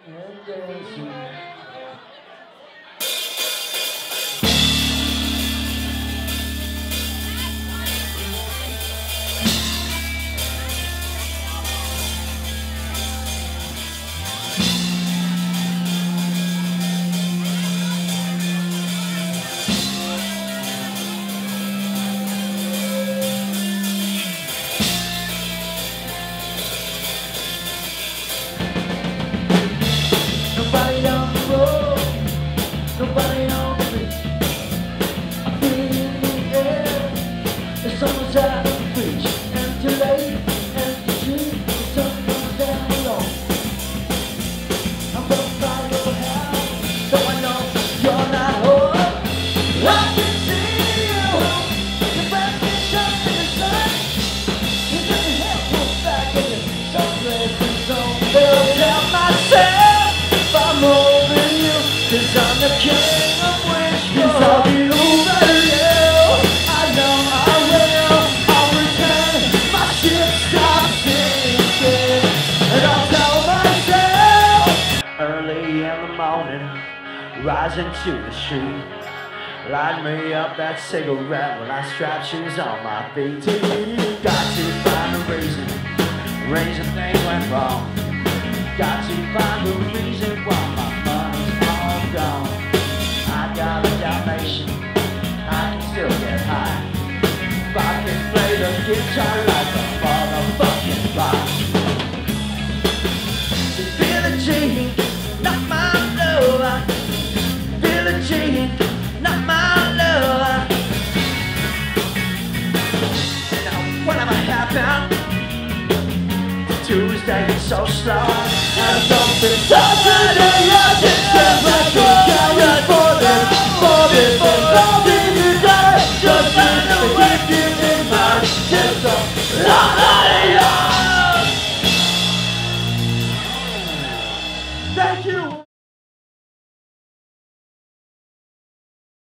and dancing. Nobody on the road, nobody on the beat. I feel it in the air, the sun was out of reach. Empty lake, empty street, the sun goes down alone. I'm gonna find your house, though I know you're not home. I can see you, your breath is shut in the sun. You got your hair pulled back and your sunglasses on. They'll tell myself I'm over you, 'cause I'm the king of wishful. 'Cause I'll be over you, I know I will. I'll pretend my ship stops sinking, and I'll tell myself early in the morning, rising to the street. Light me up that cigarette when I strap shoes on my feet. Got to find a reason things went wrong. Got to find a reason why my money's all gone. I got a Dalmatian, I can still get high. If I can play the guitar like a motherfucking rock. Feel the G, not my love. Feel the G, not my love. Now whatever happened? Tuesday is so slow, and I don't feel so